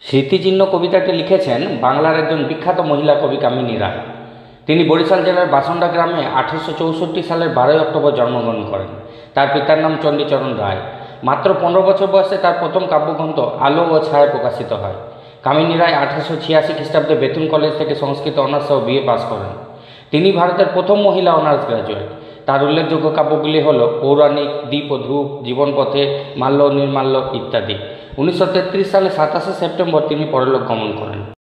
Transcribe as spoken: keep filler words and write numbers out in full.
স্মৃতিচিহ্ন কবিতাটি লিখেছেন বাংলার একজন বিখ্যাত মহিলা কবি কামিনী রায়। তিনি বরিশাল জেলার বাসন্ডা গ্রামে আঠারোশো চৌষট্টি সালের বারোই অক্টোবর জন্মগ্রহণ করেন। তার পিতার নাম চণ্ডীচরণ রায়। মাত্র পনেরো বছর বয়সে তার প্রথম কাব্যগ্রন্থ আলো ও ছায়া প্রকাশিত হয়। কামিনী রায় আঠারোশো ছিয়াশি খ্রিস্টাব্দে বেতুন কলেজ থেকে সংস্কৃত অনার্স ও বিএ পাস করেন। তিনি ভারতের প্রথম মহিলা অনার্স গ্র্যাজুয়েট। তার উল্লেখযোগ্য কাব্যগুলি হল পৌরাণিক, দ্বীপ ও ধ্রুব, জীবনপথে, মাল্য ও নির্মাল্য ইত্যাদি। উনিশশো তেত্রিশ সালে সাতাশে সেপ্টেম্বর তিনি পরলোক গমন করেন।